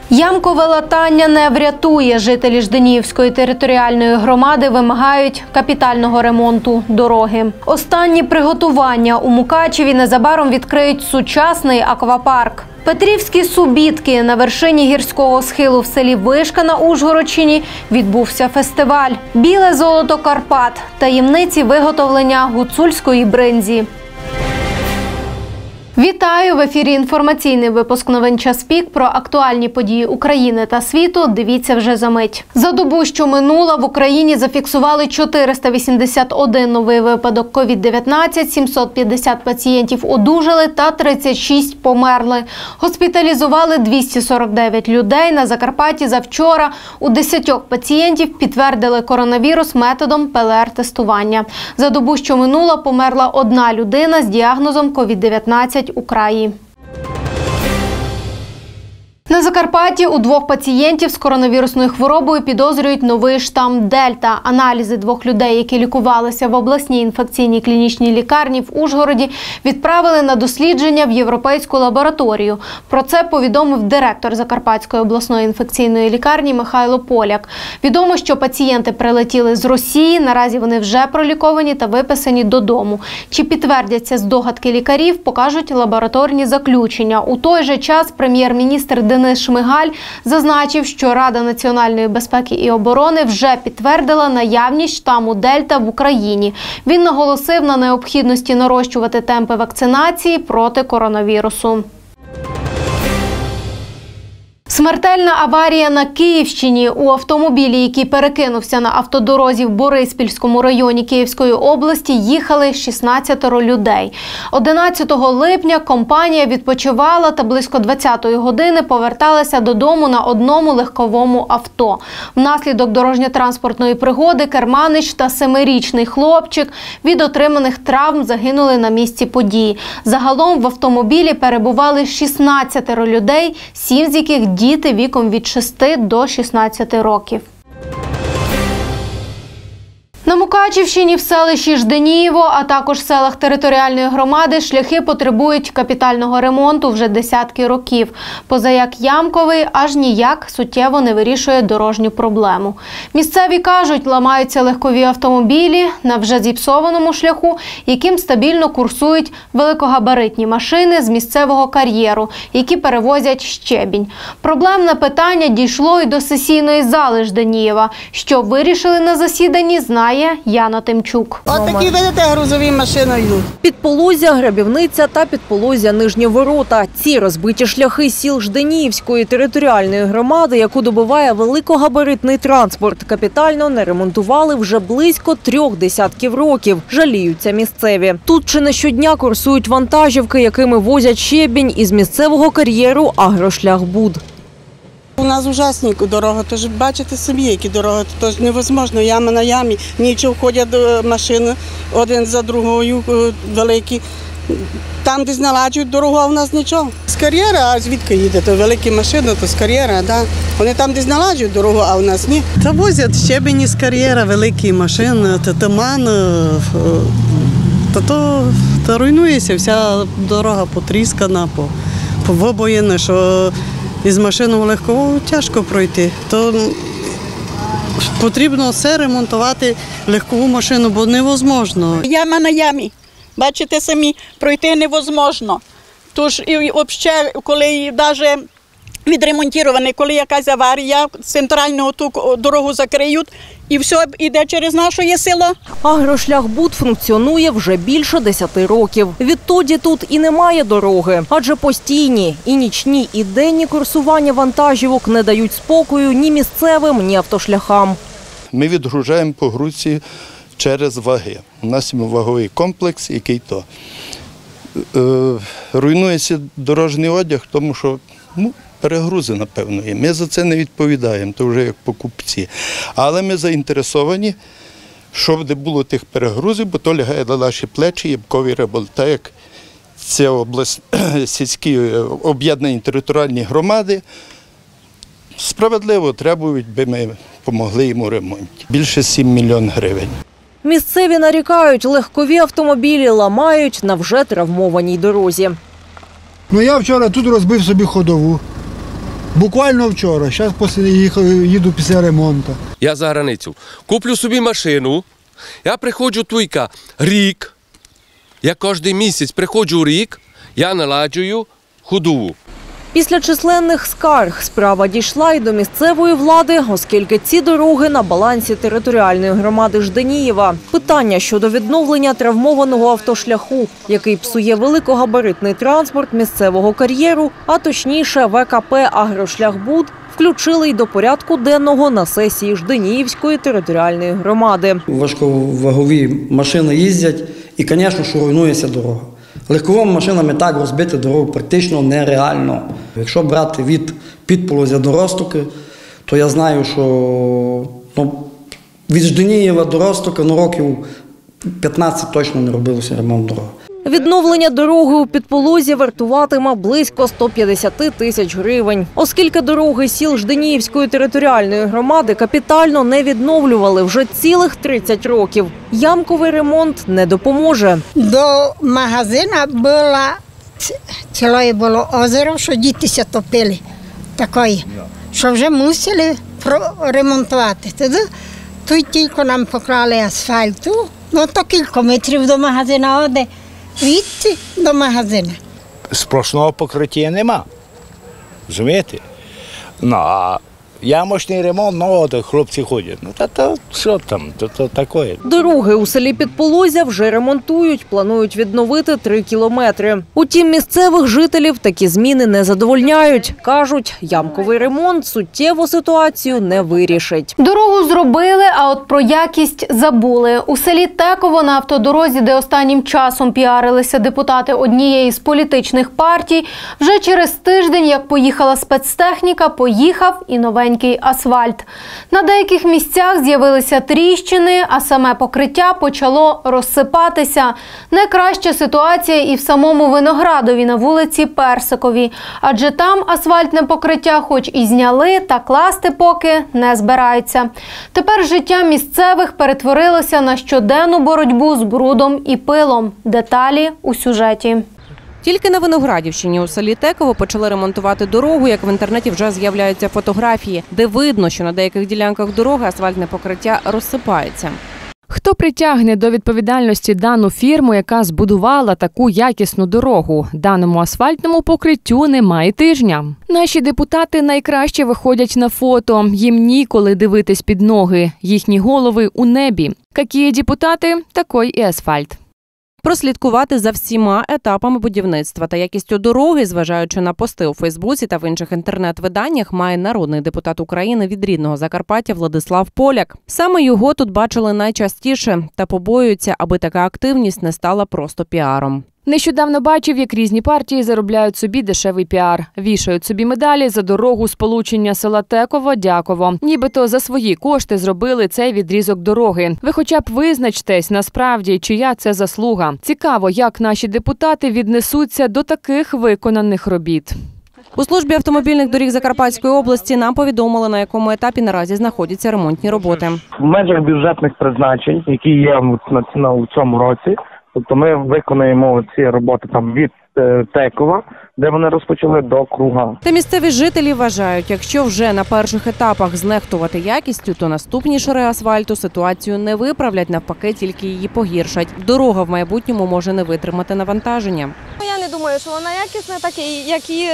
Ямкове латання не врятує. Жителі Жденівської територіальної громади вимагають капітального ремонту дороги. Останні приготування у Мукачеві незабаром відкриють сучасний аквапарк. Петрівські субітки на вершині гірського схилу в селі Вишка на Ужгородщині відбувся фестиваль «Біле золото Карпат» – таємниці виготовлення гуцульської бринзі. Вітаю! В ефірі інформаційний випуск новин «Час пік» про актуальні події України та світу. Дивіться вже за мить. За добу, що минула, в Україні зафіксували 481 новий випадок COVID-19, 750 пацієнтів одужали та 36 померли. Госпіталізували 249 людей. На Закарпатті завчора у 10 пацієнтів підтвердили коронавірус методом ПЛР-тестування. За добу, що минула, померла одна людина з діагнозом COVID-19 у краї. На Закарпатті у 2 пацієнтів з коронавірусною хворобою підозрюють новий штам Дельта. Аналізи 2 людей, які лікувалися в обласній інфекційній клінічній лікарні в Ужгороді, відправили на дослідження в європейську лабораторію. Про це повідомив директор Закарпатської обласної інфекційної лікарні Михайло Поляк. Відомо, що пацієнти прилетіли з Росії, наразі вони вже проліковані та виписані додому. Чи підтвердяться здогадки лікарів, покажуть лабораторні заключення. У той же час прем'єр-міністр Денис Шмигаль зазначив, що Рада національної безпеки і оборони вже підтвердила наявність штаму Дельта в Україні. Він наголосив на необхідності нарощувати темпи вакцинації проти коронавірусу. Смертельна аварія на Київщині. У автомобілі, який перекинувся на автодорозі в Бориспільському районі Київської області, їхали 16 людей. 11 липня компанія відпочивала та близько 20-ї години поверталася додому на одному легковому авто. Внаслідок дорожньо-транспортної пригоди керманич та 7-річний хлопчик від отриманих травм загинули на місці події. Загалом в автомобілі перебували 16 людей, 7 з яких діти віком від 6 до 16 років. На Мукачівщині в селищі Жденієво, а також селах територіальної громади шляхи потребують капітального ремонту вже десятки років. Позаяк ямковий аж ніяк суттєво не вирішує дорожню проблему. Місцеві кажуть, ламаються легкові автомобілі на вже зіпсованому шляху, яким стабільно курсують великогабаритні машини з місцевого кар'єру, які перевозять щебінь. Проблемне питання дійшло і до сесійної зали Жденієва. Що вирішили на засіданні, знає Яна Тимчук. Ось такі, видите, грузові машини йдуть. Підполозя, Грабівниця та Підполозя, Нижні Ворота. Ці розбиті шляхи сіл Жденіївської територіальної громади, яку добиває великогабаритний транспорт, капітально не ремонтували вже близько 3 десятків років. Жаліються місцеві. Тут чи не щодня курсують вантажівки, якими возять щебінь із місцевого кар'єру «Агрошляхбуд». У нас ужасні дороги, тож бачите самі, які дороги, тож невозможно, яма на ямі, нічого ходять машини один за другою великі. Там десь наладжують дорогу, а в нас нічого. З кар'єра, а звідки їдете? Великі машини, то з кар'єра, да. Вони там десь наладжують дорогу, а в нас ні. Та возять щебені з кар'єра, великі машини, туман, та руйнується, вся дорога потріскана, повибоєна, що із машиною легкового тяжко пройти. То потрібно все ремонтувати, легкову машину, бо невозможно. Яма на ямі. Бачите самі, пройти невозможно. Тож і взагалі, коли навіть відремонтований, коли якась аварія, центральну ту дорогу закриють, і все йде через наше село. «Агрошляхбуд» функціонує вже більше 10 років. Відтоді тут і немає дороги, адже постійні і нічні, і денні курсування вантажівок не дають спокою ні місцевим, ні автошляхам. Ми відгружаємо погрузці через ваги. У нас є ваговий комплекс, який то. Руйнується дорожній одяг, тому що перегрузи, напевно, є. Ми за це не відповідаємо, то вже як покупці. Але ми заінтересовані, щоб не було тих перегрузів, бо то лягає на наші плечі ябкові риболовлі. Так як це сільські об'єднані територіальні громади, справедливо требують, би ми допомогли їм у ремонті. Більше 7 мільйонів гривень. Місцеві нарікають, легкові автомобілі ламають на вже травмованій дорозі. Я вчора тут розбив собі ходову. Буквально вчора, зараз їду після ремонту. Я за границю. Куплю собі машину, я приходжу туйка рік, я кожен місяць приходжу рік, я наладжую ходову. Після численних скарг справа дійшла й до місцевої влади, оскільки ці дороги на балансі територіальної громади Жданієва. Питання щодо відновлення травмованого автошляху, який псує великогабаритний транспорт місцевого кар'єру, а точніше ВКП «Агрошляхбуд», включили й до порядку денного на сесії Жданіївської територіальної громади. Важковагові машини їздять і, звісно, що руйнується дорога. Легковими машинами так розбити дорогу практично нереально. Якщо брати від Підполозя до Розтоки, то я знаю, що від Жданієва до Розтоки років 15 точно не робилося ремонт дороги. Відновлення дороги у Підполозі вартуватиме близько 150 тисяч гривень. Оскільки дороги сіл Жданіївської територіальної громади капітально не відновлювали вже цілих 30 років. Ямковий ремонт не допоможе. До магазина ціле було озеро, що дітися топили. Такої, що вже мусили ремонтувати. Тут тільки нам поклали асфальту, то кілька метрів до магазина оде. Звідси до магазину. Сплошного покриття нема. Розумієте? А ямочний ремонт, от хлопці ходять. Що там, то таке. Дороги у селі Підполозя вже ремонтують, планують відновити 3 кілометри. Утім, місцевих жителів такі зміни не задовольняють. Кажуть, ямковий ремонт суттєву ситуацію не вирішить. Дорогу зробили, а от про якість забули. У селі Теково на автодорозі, де останнім часом піарилися депутати однієї з політичних партій, вже через тиждень, як поїхала спецтехніка, поїхав і новенький асфальт. На деяких місцях з'явилися тріщини, а саме покриття почало розсипатися. Найкраща ситуація і в самому Виноградові на вулиці Персиковій. Адже там асфальтне покриття хоч і зняли, та класти поки не збираються. Тепер життя місцевих перетворилося на щоденну боротьбу з брудом і пилом. Деталі у сюжеті. Тільки на Виноградівщині у селі Теково почали ремонтувати дорогу, як в інтернеті вже з'являються фотографії, де видно, що на деяких ділянках дороги асфальтне покриття розсипається. Хто притягне до відповідальності дану фірму, яка збудувала таку якісну дорогу? Даному асфальтному покриттю немає тижня. Наші депутати найкраще виходять на фото. Їм ніколи дивитись під ноги. Їхні голови у небі. Які депутати, такий і асфальт. Прослідкувати за всіма етапами будівництва та якістю дороги, зважаючи на пости у Фейсбуці та в інших інтернет-виданнях, має народний депутат України від рідного Закарпаття Владислав Поляк. Саме його тут бачили найчастіше та побоюються, аби така активність не стала просто піаром. Нещодавно бачив, як різні партії заробляють собі дешевий піар. Вішають собі медалі за дорогу сполучення села Теково-Дяково. Нібито за свої кошти зробили цей відрізок дороги. Ви хоча б визначтесь, насправді, чия це заслуга. Цікаво, як наші депутати віднесуться до таких виконаних робіт. У службі автомобільних доріг Закарпатської області нам повідомили, на якому етапі наразі знаходяться ремонтні роботи. В межах бюджетних призначень, які є у цьому році, тобто ми виконуємо ці роботи там від Текова, де вони розпочали, до Круга. Та місцеві жителі вважають, якщо вже на перших етапах знехтувати якістю, то наступні шари асфальту ситуацію не виправлять, навпаки, тільки її погіршать. Дорога в майбутньому може не витримати навантаження. Я не думаю, що вона якісна, так як її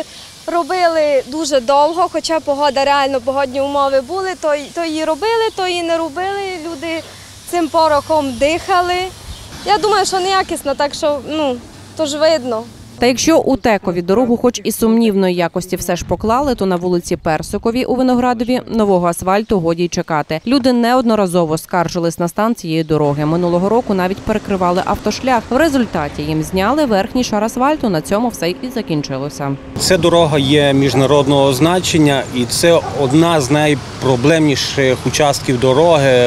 робили дуже довго, хоча погодні умови були, то її робили, то її не робили, люди цим порохом дихали. Я думаю, що неякісно, так що, то ж видно. Та якщо у Текові дорогу хоч і сумнівної якості все ж поклали, то на вулиці Персиковій у Виноградові нового асфальту годі й чекати. Люди неодноразово скаржились на стан цієї дороги. Минулого року навіть перекривали автошлях. В результаті їм зняли верхній шар асфальту, на цьому все і закінчилося. Ця дорога є міжнародного значення і це одна з найпроблемніших участків дороги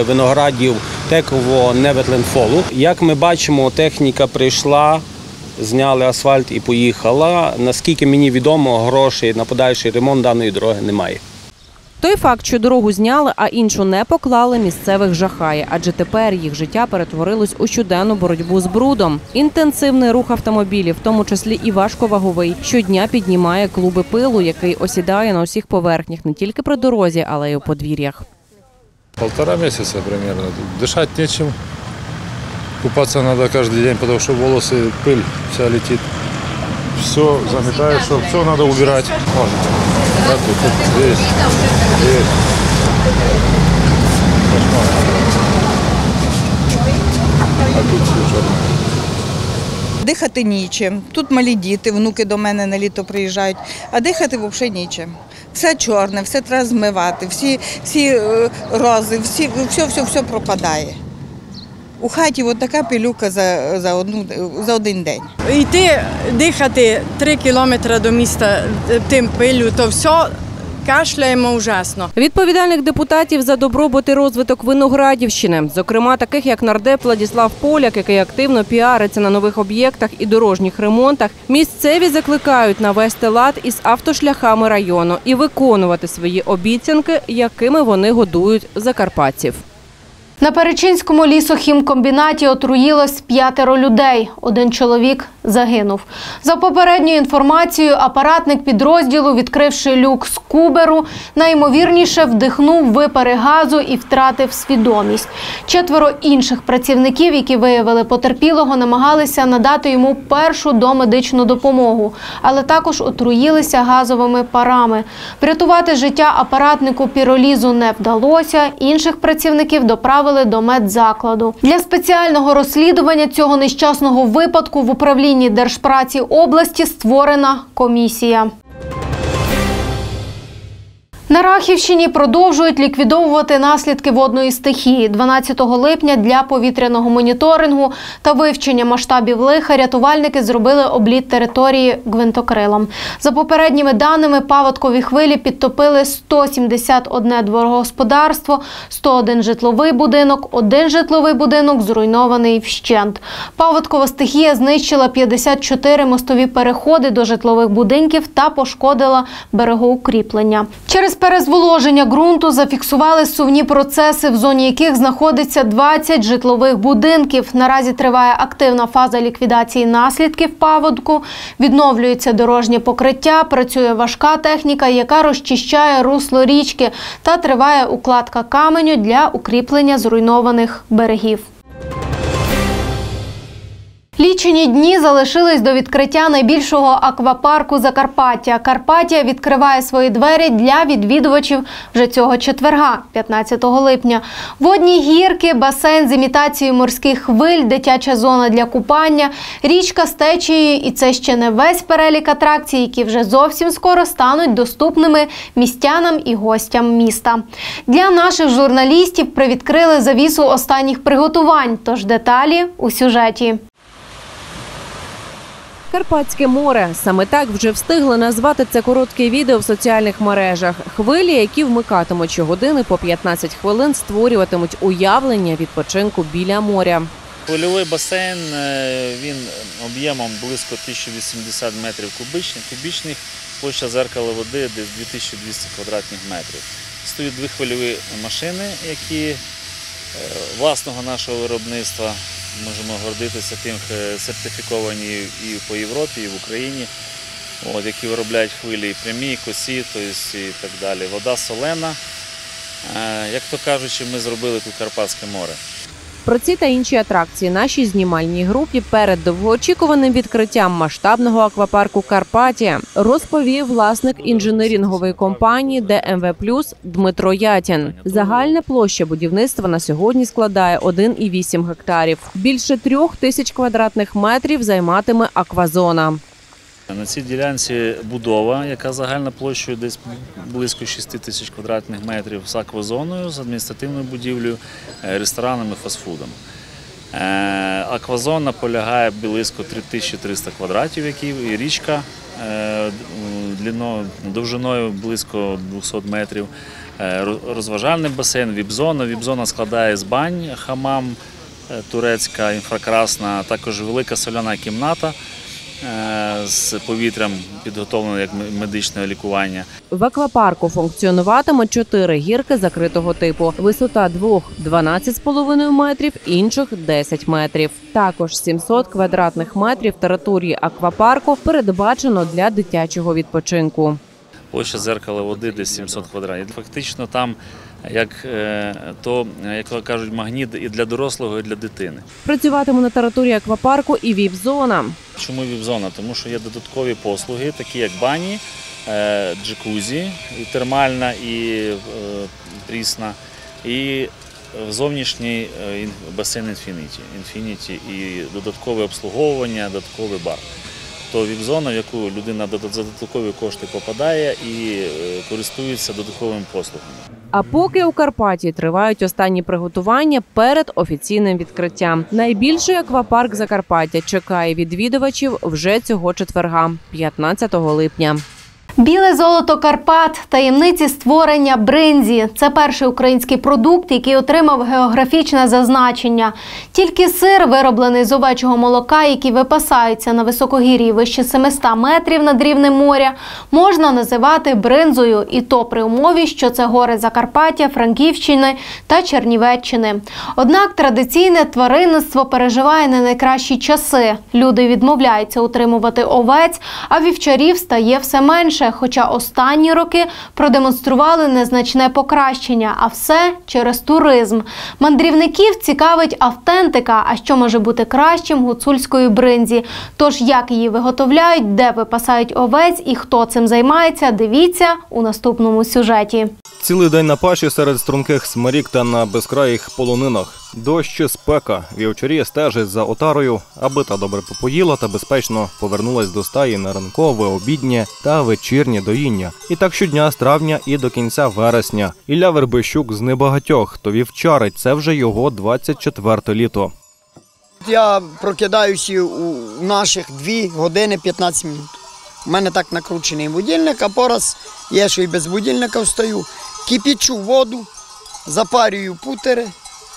Виноградів-Теково-Неветленфолу. Як ми бачимо, техніка прийшла, зняли асфальт і поїхала. Наскільки мені відомо, грошей на подальший ремонт даної дороги немає. Той факт, що дорогу зняли, а іншу не поклали, місцевих жахає, адже тепер їх життя перетворилось у щоденну боротьбу з брудом. Інтенсивний рух автомобілів, в тому числі і важковаговий, щодня піднімає клуби пилу, який осідає на усіх поверхнях, не тільки при дорозі, але й у подвір'ях. 1,5 месяца примерно. Дышать нечем. Купаться надо каждый день, потому что волосы, пыль вся летит. Все заметает, все надо убирать. Вот тут, здесь. А тут все черное. Дихати нічим. Тут малі діти, внуки до мене на літо приїжджають, а дихати взагалі нічим. Все чорне, все треба змивати, всі рози, все пропадає. У хаті от така пилюка за один день. Йти дихати 3 кілометри до міста тим пилю, то все кашляємо ужасно. Відповідальних депутатів за добробут і розвиток Виноградівщини, зокрема таких як нардеп Владислав Поляк, який активно піариться на нових об'єктах і дорожніх ремонтах, місцеві закликають навести лад із автошляхами району і виконувати свої обіцянки, якими вони годують закарпатців. На Перечинському лісохімкомбінаті отруїлось 5 людей. 1 чоловік загинув. За попередньою інформацією, апаратник підрозділу, відкривши люк з куберу, найімовірніше вдихнув випари газу і втратив свідомість. 4 інших працівників, які виявили потерпілого, намагалися надати йому першу домедичну допомогу, але також отруїлися газовими парами. Врятувати життя апаратнику піролізу не вдалося, інших працівників доправили до медзакладу. Для спеціального розслідування цього нещасного випадку в управлінні Держпраці області створена комісія. На Рахівщині продовжують ліквідовувати наслідки водної стихії. 12 липня для повітряного моніторингу та вивчення масштабів лиха рятувальники зробили обліт території гвинтокрилом. За попередніми даними, паводкові хвилі підтопили 171 дворогосподарство, 101 житловий будинок, 1 житловий будинок зруйнований вщент. Паводкова стихія знищила 54 мостові переходи до житлових будинків та пошкодила берегоукріплення. Через перезволоження ґрунту зафіксували зсувні процеси, в зоні яких знаходиться 20 житлових будинків. Наразі триває активна фаза ліквідації наслідків паводку, відновлюється дорожнє покриття, працює важка техніка, яка розчищає русло річки, та триває укладка каменю для укріплення зруйнованих берегів. Лічені дні залишились до відкриття найбільшого аквапарку Закарпаття. Карпатія відкриває свої двері для відвідувачів вже цього четверга, 15 липня. Водні гірки, басейн з імітацією морських хвиль, дитяча зона для купання, річка з течією, і це ще не весь перелік атракцій, які вже зовсім скоро стануть доступними містянам і гостям міста. Для наших журналістів привідкрили завісу останніх приготувань, тож деталі у сюжеті. Карпатське море. Саме так вже встигли назвати це коротке відео в соціальних мережах. Хвилі, які вмикатимуть щогодини по 15 хвилин, створюватимуть уявлення відпочинку біля моря. Хвильовий басейн, він об'ємом близько 1080 метрів кубічних, площа зеркала води десь 2200 квадратних метрів. Стоять 2 хвильові машини, які власного нашого виробництва. Можемо гордитися тим, сертифіковані і по Європі, і в Україні, які виробляють хвилі і прямі, і косі, і так далі. Вода солена. Як то кажучи, ми зробили тут Карпатське море. Про ці та інші атракції нашій знімальній групі перед довгоочікуваним відкриттям масштабного аквапарку «Карпатія» розповів власник інженерингової компанії «ДМВ Плюс» Дмитро Ятін. Загальна площа будівництва на сьогодні складає 1,8 гектарів. Більше 3000 квадратних метрів займатиме аквазона. На цій ділянці будова, яка загальна площею десь близько 6 тисяч квадратних метрів з аквазоною, з адміністративною будівлею, ресторанами, фастфудом. Аквазона полягає близько 3300 квадратів, і річка довжиною близько 200 метрів. Розважальний басейн, віп-зона. Віп-зона складає з бань, хамам, турецька, інфракрасна, також велика соляна кімната. з повітрям, підготовлено як медичне лікування. В аквапарку функціонуватимуть 4 гірки закритого типу. Висота двох – 12,5 метрів, інших – 10 метрів. Також 700 квадратних метрів території аквапарку передбачено для дитячого відпочинку. Площа дзеркала води десь 700 квадратів. Фактично там, як кажуть, магніт і для дорослого, і для дитини. Працюватиме на території аквапарку і ВІП-зона. Чому ВІП-зона? Тому що є додаткові послуги, такі як бані, джакузі, і термальна, і прісна, і зовнішній басейн Інфініті, і додаткове обслуговування, додатковий бар. То віп-зона, в яку людина за додаткові кошти попадає і користується додатковими послугами. А поки у Карпаті тривають останні приготування перед офіційним відкриттям. Найбільший аквапарк Закарпаття чекає відвідувачів вже цього четверга, 15 липня. Біле золото Карпат – таємниці створення бринзі. Це перший український продукт, який отримав географічне зазначення. Тільки сир, вироблений з овечого молока, який випасається на високогір'ї вище 700 метрів над рівнем моря, можна називати бринзою. І то при умові, що це гори Закарпаття, Франківщини та Чернівеччини. Однак традиційне тваринництво переживає не найкращі часи. Люди відмовляються утримувати овець, а вівчарів стає все менше. Хоча останні роки продемонстрували незначне покращення, а все через туризм. Мандрівників цікавить автентика, а що може бути кращим гуцульської бринзі. Тож як її виготовляють, де випасають овець і хто цим займається, дивіться у наступному сюжеті. Цілий день на паші серед струнких смерік та на безкраїх полонинах. Дощ чи спека. Вівчарі стежать за отарою, аби та добре попоїла та безпечно повернулась до стаї на ранкове, обіднє та вечірнє доїння. І так щодня з травня і до кінця вересня. Ілля Вербищук з небагатьох, хто вівчарить. Це вже його 24-те літо. Я прокидаюся у наших 2 години 15 минут. У мене так накручений будильник, а пораз є, що і без будильника встаю. Кипячу воду, запарюю путери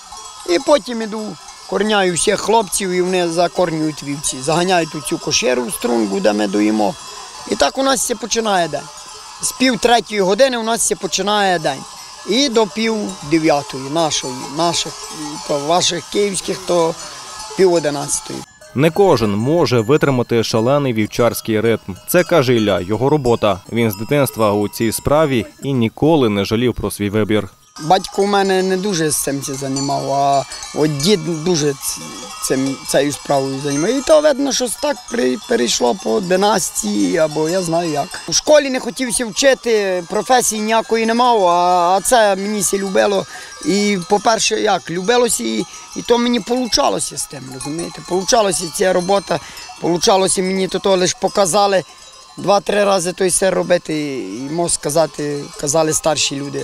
і потім іду, корняю всіх хлопців і вони закорнюють вівці. Заганяють у цю кошеру в струнгу, де ми доїмо. І так у нас все починає день. З 2:30 години у нас все починає день. І до 9:30 наших, ваших київських, то 10:30. Не кожен може витримати шалений вівчарський ритм. Це, каже Ілля, його робота. Він з дитинства у цій справі і ніколи не жалів про свій вибір. Батько у мене не дуже з цим займав, а от дід дуже цією справою займає. І то видно, що так перейшло по династії, або я знаю як. У школі не хотівся вчити, професії ніякої не мав, а це мені все любило. І, по-перше, як, любилося, і то мені получалося з тим, розумієте? Получалося ця робота, получалося мені то лише показали 2-3 рази той сир робити, і можу сказати, казали старші люди.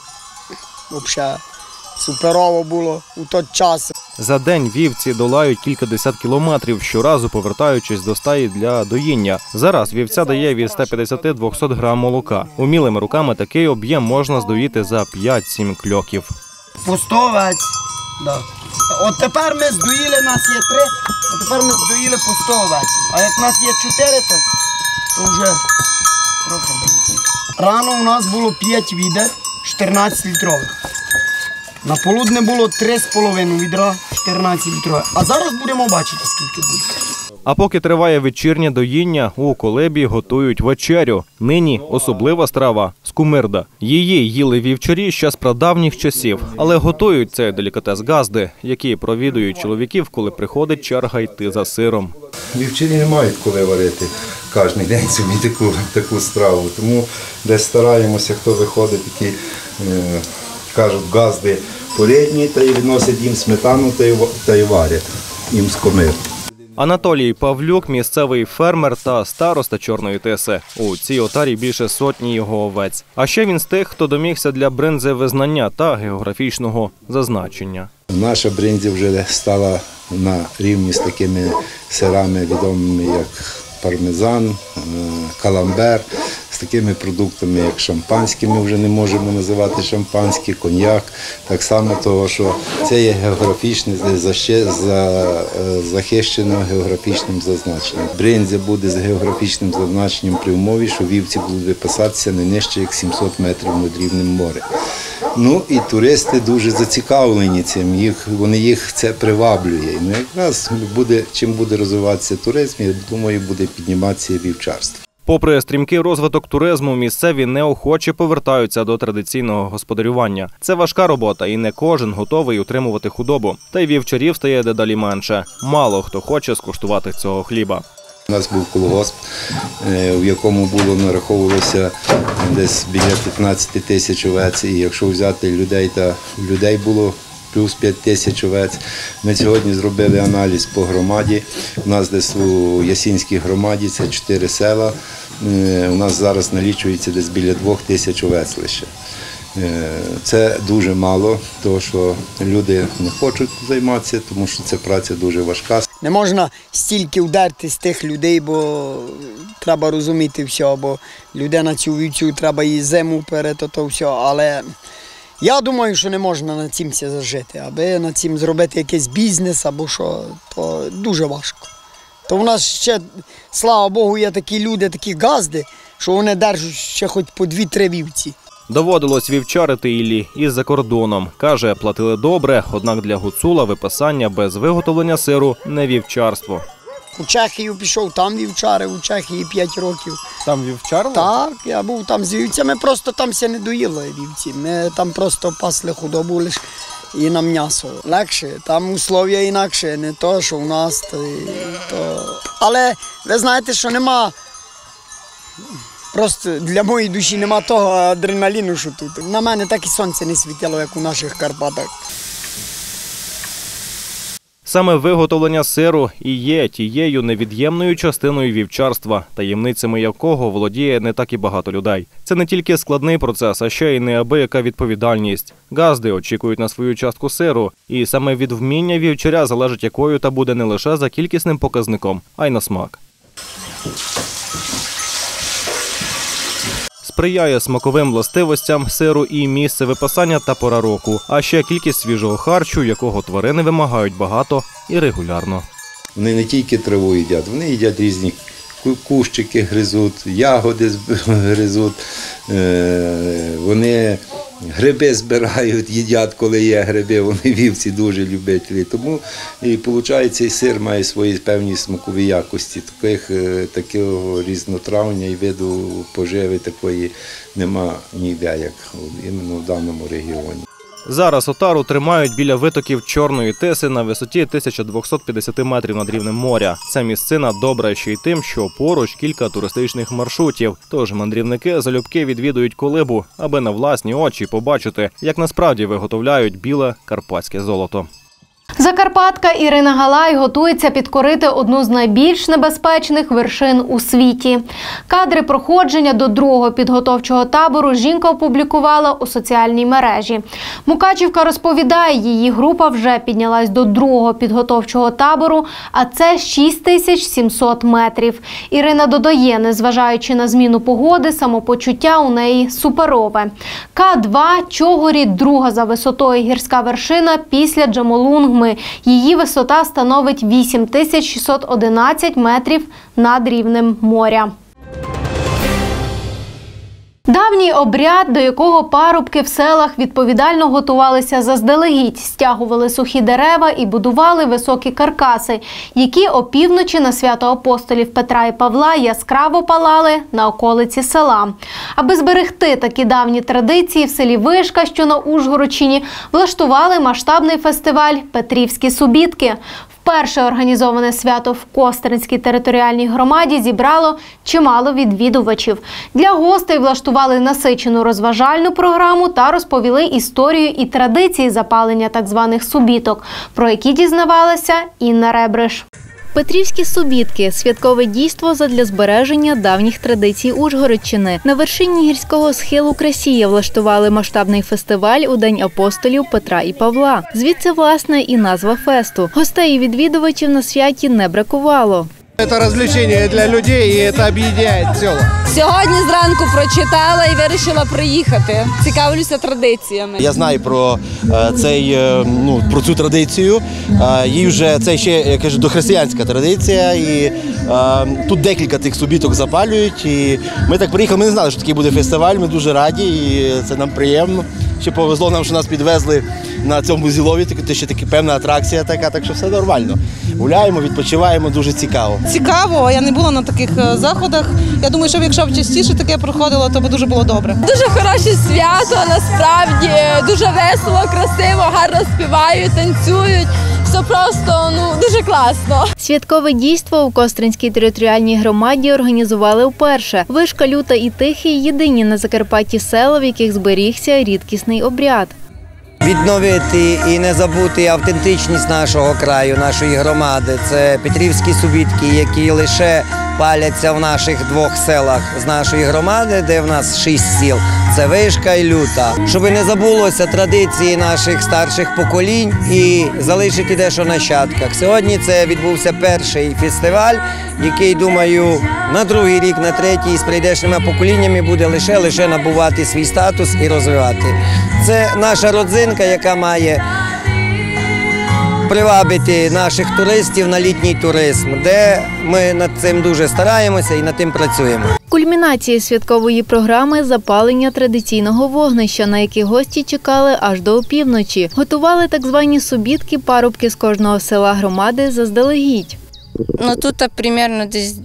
Взагалі, суперово було у той час. За день вівці долають кількадесят кілометрів, щоразу повертаючись до стаї для доїння. Зараз вівця дає від 150-200 грам молока. Умілими руками такий об'єм можна здоїти за 5-7 кльоків. По 100 овець, да. От тепер ми здоїли, нас є 3, а тепер ми здоїли по 100 овець. А як нас є 4, то вже трохи більше. Рано у нас було 5 відер, 14 літрових. На полудне було 3,5 відра, 14 літрових. А зараз будемо бачити, скільки буде. А поки триває вечірнє доїння, у колебі готують вечерю. Нині особлива страва – скумирда. Її їли вівчарі ще з прадавніх часів. Але готують цей делікатес газди, які провідують чоловіків, коли приходить черга йти за сиром. Вівчарі не мають коли варити кожен день собі таку страву. Тому десь стараємося, хто виходить, які кажуть газди порідні, та й відносять їм сметану та й варять їм скумир. Анатолій Павлюк – місцевий фермер та староста Чорної Тиси. У цій отарі більше сотні його овець. А ще він з тих, хто домігся для бринзи визнання та географічного зазначення. Наша бринза вже стала на рівні з такими сирами відомими, як пармезан, каламбер, з такими продуктами, як шампанське, ми вже не можемо називати шампанське, коньяк, так само того, що це є географічне, захищено географічним зазначенням. Бринзя буде з географічним зазначенням при умові, що вівці будуть випасатися не нижче, як 700 метрів над рівнем моря. Ну і туристи дуже зацікавлені цим, їх це приваблює. Ну, якраз чим буде розвиватися туризм, я думаю, буде підніматися вівчарство. Попри стрімкий розвиток туризму, місцеві неохоче повертаються до традиційного господарювання. Це важка робота і не кожен готовий утримувати худобу. Та й вівчарів стає дедалі менше. Мало хто хоче скуштувати цього хліба. У нас був колгосп, в якому нараховувалося десь біля 15 тисяч овець. І якщо взяти людей було плюс 5 тисяч овець. Ми сьогодні зробили аналіз по громаді. У нас десь у Ясінській громаді, це 4 села, у нас зараз налічується десь біля 2 тисяч овець лише. Це дуже мало, тому що люди не хочуть займатися, тому що це праця дуже важка. Не можна стільки вдерти з тих людей, бо треба розуміти все, бо людина цю вівцю треба і зиму перед то все, але я думаю, що не можна на цим зажити, аби на цим зробити якийсь бізнес або що, то дуже важко. То в нас ще, слава Богу, є такі люди, такі газди, що вони держать ще хоч по 2-3 вівці. Доводилось вівчарити Іллі із-за кордоном. Каже, платили добре, однак для гуцула випасання без виготовлення сиру – не вівчарство. У Чехію пішов, там вівчарив, у Чехії 5 років. Там вівчарили? Так, я був там з вівцями, просто там все не доїли вівці. Ми там просто пасли худобу лише і на м'ясо. Легше, там услов'я інакше, не то, що у нас. Але ви знаєте, що нема, просто для моєї душі нема того адреналіну, що тут. На мене так і сонце не світило, як у наших Карпатах. Саме виготовлення сиру і є тією невід'ємною частиною вівчарства, таємницями якого володіє не так і багато людей. Це не тільки складний процес, а ще й неабияка відповідальність. Газди очікують на свою частку сиру, і саме від вміння вівчаря залежить, якою та буде не лише за кількісним показником, а й на смак. Сприяє смаковим властивостям сиру і місце випасання та пора року, а ще кількість свіжого харчу, якого тварини вимагають багато і регулярно. Вони не тільки траву їдять, вони їдять різні кущики, гризуть, ягоди гризуть, вони гриби збирають, їдять, коли є гриби, вони вівці дуже любителі. Тому і виходить, цей сир має свої певні смакові якості. Такого різнотравня і виду поживи такої нема ніде, як іменно в даному регіоні. Зараз отару тримають біля витоків Чорної Тиси на висоті 1250 метрів над рівнем моря. Ця місцина добра ще й тим, що поруч кілька туристичних маршрутів. Тож мандрівники залюбки відвідують колибу, аби на власні очі побачити, як насправді виготовляють біле карпатське золото. Закарпатка Ірина Галай готується підкорити одну з найбільш небезпечних вершин у світі. Кадри проходження до другого підготовчого табору жінка опублікувала у соціальній мережі. Мукачівка розповідає, її група вже піднялась до другого підготовчого табору, а це 6700 метрів. Ірина додає, незважаючи на зміну погоди, самопочуття у неї суперове. К2 – Чогорі, друга за висотою гірська вершина після Джомолунгми. Її висота становить 8611 метрів над рівнем моря. Давній обряд, до якого парубки в селах відповідально готувалися заздалегідь, стягували сухі дерева і будували високі каркаси, які опівночі на свято апостолів Петра і Павла яскраво палали на околиці села. Аби зберегти такі давні традиції, в селі Вишка, що на Ужгородщині, влаштували масштабний фестиваль «Петрівські субітки». Вперше організоване свято в Костринській територіальній громаді зібрало чимало відвідувачів. Для гостей влаштували насичену розважальну програму та розповіли історію і традиції запалення так званих субіток, про які дізнавалася Інна Ребриш. Петрівські субітки – святкове дійство задля збереження давніх традицій Ужгородщини. На вершині гірського схилу Красія влаштували масштабний фестиваль у День апостолів Петра і Павла. Звідси, власне, і назва фесту. Гостей і відвідувачів на святі не бракувало. Це розвлечення для людей і це об'єднує село. Сьогодні зранку прочитала і вирішила приїхати. Цікавлюся традиціями. Я знаю про цю традицію. Їй вже це ще, я кажу, дохристиянська традиція. І тут декілька тих субіток запалюють. І ми так приїхали, ми не знали, що такий буде фестиваль. Ми дуже раді, і це нам приємно. Ще повезло нам, що нас підвезли на цьому зілові, це ще така певна атракція така, так що все нормально. Гуляємо, відпочиваємо, дуже цікаво. Цікаво, я не була на таких заходах. Я думаю, що якщо б частіше таке проходило, то б дуже було добре. Дуже хороше свято, насправді, дуже весело, красиво, гарно співають, танцюють. Все просто, дуже класно. Святкове дійство у Костринській територіальній громаді організували вперше. Вишка, Люта і Тихий – єдині на Закарпатті села, в яких зберігся рідкісний обряд. Відновити і не забути автентичність нашого краю, нашої громади. Це петрівські субітки, які лише паляться в наших двох селах з нашої громади, де в нас 6 сіл. Це Вишка і Люта. Щоб не забулося традиції наших старших поколінь і залишити дещо нащадках. Сьогодні це відбувся перший фестиваль, який, думаю, на другий рік, на третій з прийдешніми поколіннями буде лише набувати свій статус і розвивати. Це наша родзинка, яка має привабити наших туристів на літній туризм, де ми над цим дуже стараємося і над тим працюємо. Кульмінацією святкової програми – запалення традиційного вогнища, на яке гості чекали аж до опівночі. Готували так звані субітки парубки з кожного села громади заздалегідь. Тут приблизно десь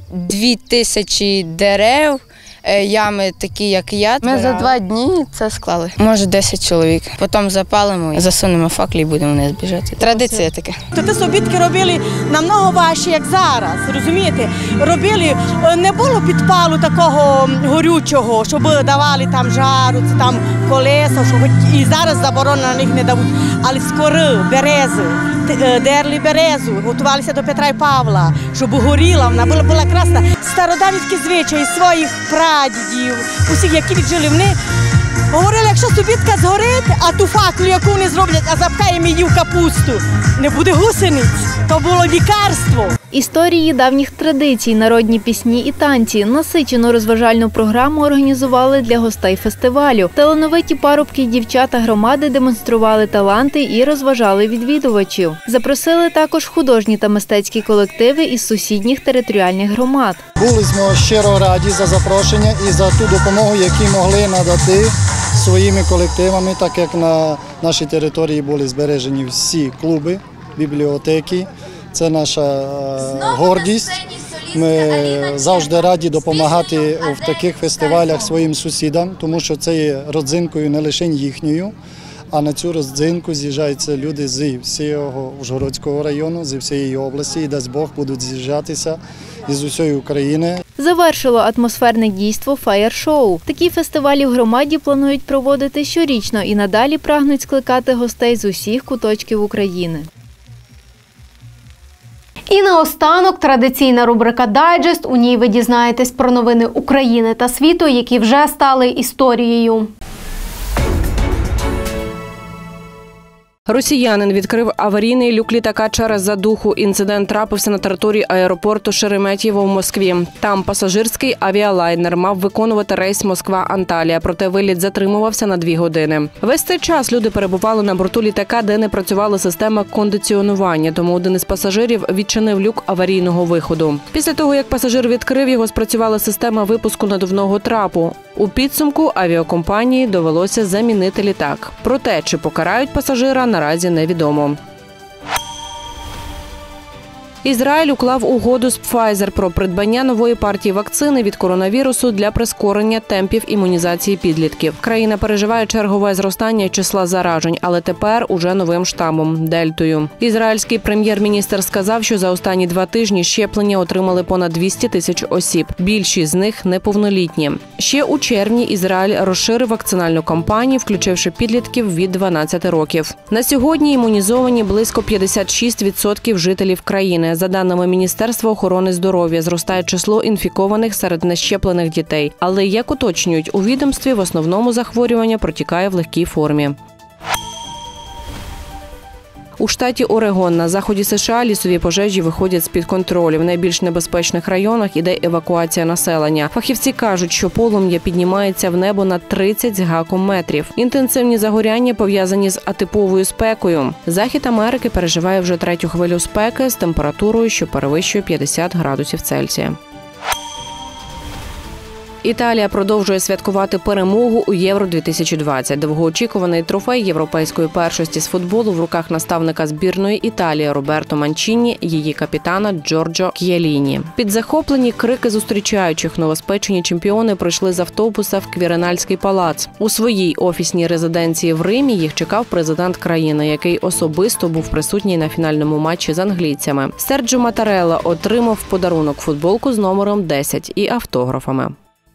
2000 дерев, ями такі, як я. Ми за 2 дні це склали. Може 10 чоловік. Потім запалимо, засунемо факлі і будемо вниз біжати. Традиція така. Ті собітки робили намного важче, як зараз, розумієте? Робили, не було підпалу такого горючого, щоб давали там жару, там колеса, і зараз заборону на них не дають. Але скори, берези, дерли березу, готувалися до Петра і Павла, щоб горіла, вона була красна. Стародавні звичаї своїх прадідів, усіх, які віджили вони, говорили, якщо субітка згорить, а ту факлю, яку вони зроблять, а запхаємо її в капусту, не буде гусениць, то було лікарство. Історії давніх традицій, народні пісні і танці, насичену розважальну програму організували для гостей фестивалю. Талановиті парубки і дівчата громади демонстрували таланти і розважали відвідувачів. Запросили також художні та мистецькі колективи із сусідніх територіальних громад. Були ми щиро раді за запрошення і за ту допомогу, яку могли надати своїми колективами, так як на нашій території були збережені всі клуби, бібліотеки. Це наша гордість. Ми завжди раді допомагати в таких фестивалях своїм сусідам, тому що це є родзинкою не лише їхньою, а на цю родзинку з'їжджаються люди з всього Ужгородського району, з всієї області, і дасть Бог будуть з'їжджатися із усієї України. Завершило атмосферне дійство фаєр-шоу. Такі фестивалі в громаді планують проводити щорічно і надалі прагнуть скликати гостей з усіх куточків України. І наостанок традиційна рубрика «Дайджест». У ній ви дізнаєтесь про новини України та світу, які вже стали історією. Росіянин відкрив аварійний люк літака через задуху. Інцидент трапився на території аеропорту Шереметьєво в Москві. Там пасажирський авіалайнер мав виконувати рейс Москва-Анталія, проте виліт затримувався на 2 години. Весь цей час люди перебували на борту літака, де не працювала система кондиціонування, тому один із пасажирів відчинив люк аварійного виходу. Після того, як пасажир відкрив його, спрацювала система випуску надувного трапу. У підсумку авіакомпанії довелося замінити літак. Проте, чи покарають пасажира, наразі невідомо. Ізраїль уклав угоду з Pfizer про придбання нової партії вакцини від коронавірусу для прискорення темпів імунізації підлітків. Країна переживає чергове зростання числа заражень, але тепер уже новим штамом – дельтою. Ізраїльський прем'єр-міністр сказав, що за останні 2 тижні щеплення отримали понад 200 тисяч осіб. Більшість з них неповнолітні. Ще у червні Ізраїль розширив вакцинальну кампанію, включивши підлітків від 12 років. На сьогодні імунізовані близько 56% жителів країни. За даними Міністерства охорони здоров'я, зростає число інфікованих серед нещеплених дітей. Але, як уточнюють у відомстві, в основному захворювання протікає в легкій формі. У штаті Орегон на заході США лісові пожежі виходять з-під контролю. В найбільш небезпечних районах іде евакуація населення. Фахівці кажуть, що полум'я піднімається в небо на 30 з гаком метрів. Інтенсивні загоряння пов'язані з атиповою спекою. Захід Америки переживає вже третю хвилю спеки з температурою, що перевищує 50 градусів Цельсія. Італія продовжує святкувати перемогу у Євро-2020. Довгоочікуваний трофей європейської першості з футболу в руках наставника збірної Італії Роберто Манчіні, її капітана Джорджо К'єліні. Під захоплені крики зустрічаючих новоспечені чемпіони прийшли з автобуса в Квіринальський палац. У своїй офісній резиденції в Римі їх чекав президент країни, який особисто був присутній на фінальному матчі з англійцями. Серджо Матарелла отримав в подарунок футболку з номером 10 і автографами.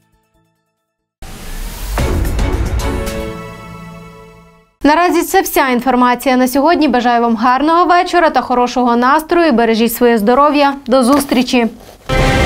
Наразі це вся інформація на сьогодні. Бажаю вам гарного вечора та хорошого настрою. Бережіть своє здоров'я. До зустрічі!